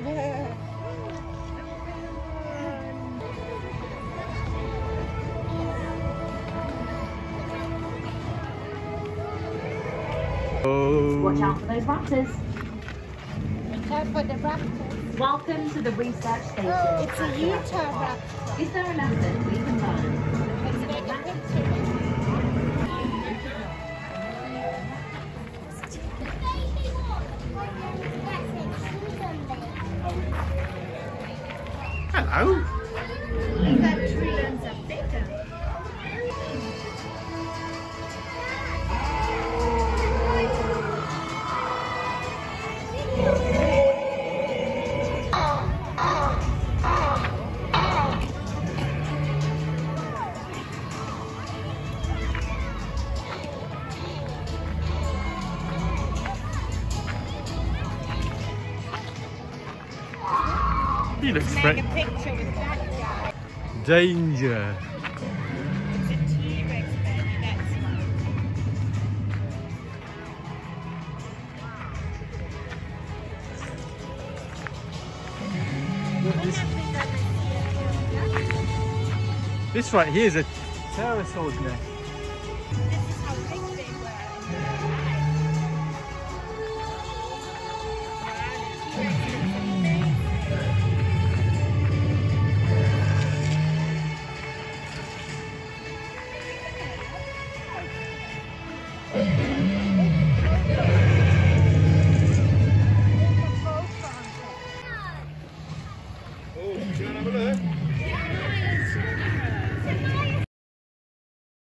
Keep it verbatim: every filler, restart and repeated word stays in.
Oh. Watch out for those raptors. Watch out for the raptors. Welcome to the research station. Oh, it's a at Utah Jurassic Park. raptor. Is there a lesson we can learn? Let's take a picture. Hello. That tree ends up bigger. He looks Take great. a picture with that guy. Danger. It's a T-Rex, baby. That's This, this right here is a pterosaur's nest.